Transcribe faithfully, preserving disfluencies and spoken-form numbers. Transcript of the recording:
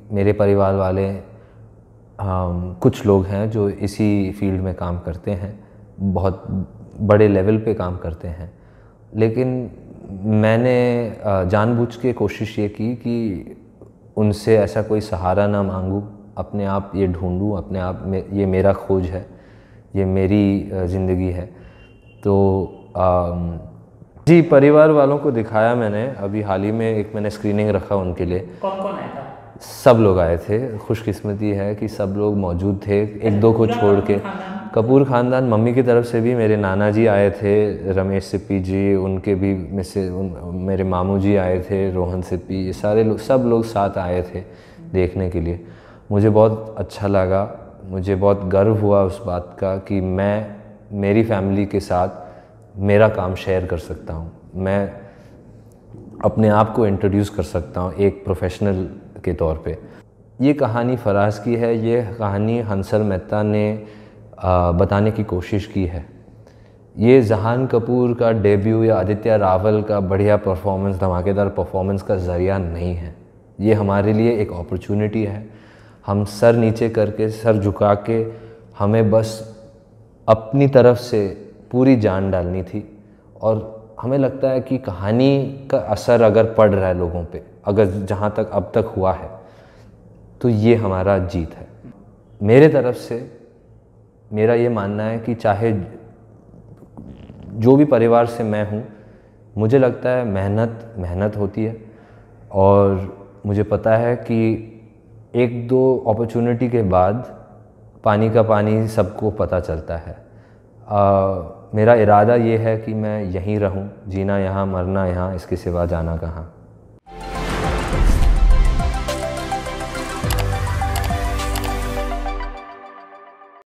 मेरे परिवार वाले हाँ, कुछ लोग हैं जो इसी फील्ड में काम करते हैं, बहुत बड़े लेवल पे काम करते हैं, लेकिन मैंने जानबूझ के कोशिश ये की कि उनसे ऐसा कोई सहारा ना मांगूं, अपने आप ये ढूंढूं, अपने आप में ये मेरा खोज है, ये मेरी ज़िंदगी है। तो जी, परिवार वालों को दिखाया मैंने, अभी हाल ही में एक मैंने स्क्रीनिंग रखा उनके लिए। कौन कौन आया था? सब लोग आए थे, खुशकिस्मती है कि सब लोग मौजूद थे, एक दो को छोड़ के। कपूर ख़ानदान, मम्मी की तरफ से भी मेरे नाना जी आए थे, रमेश सिप्पी जी, उनके भी में से उन, मेरे मामू जी आए थे, रोहन सिप्पी, ये सारे लोग, सब लोग साथ आए थे देखने के लिए। मुझे बहुत अच्छा लगा, मुझे बहुत गर्व हुआ उस बात का कि मैं मेरी फैमिली के साथ मेरा काम शेयर कर सकता हूँ, मैं अपने आप को इंट्रोड्यूस कर सकता हूँ एक प्रोफेशनल के तौर पे। ये कहानी फराज की है, ये कहानी हंसल मेहता ने आ, बताने की कोशिश की है। ये जहान कपूर का डेब्यू या आदित्य रावल का बढ़िया परफॉर्मेंस, धमाकेदार परफॉर्मेंस का ज़रिया नहीं है। ये हमारे लिए एक अपॉर्चुनिटी है। हम सर नीचे करके, सर झुका के, हमें बस अपनी तरफ से पूरी जान डालनी थी। और हमें लगता है कि कहानी का असर अगर पड़ रहा है लोगों पे, अगर जहाँ तक अब तक हुआ है, तो ये हमारा जीत है। मेरे तरफ से मेरा ये मानना है कि चाहे जो भी परिवार से मैं हूँ, मुझे लगता है मेहनत मेहनत होती है, और मुझे पता है कि एक दो अपॉर्चुनिटी के बाद पानी का पानी सबको पता चलता है। आ, मेरा इरादा ये है कि मैं यहीं रहूं, जीना यहाँ, मरना यहाँ, इसके सिवा जाना कहाँ।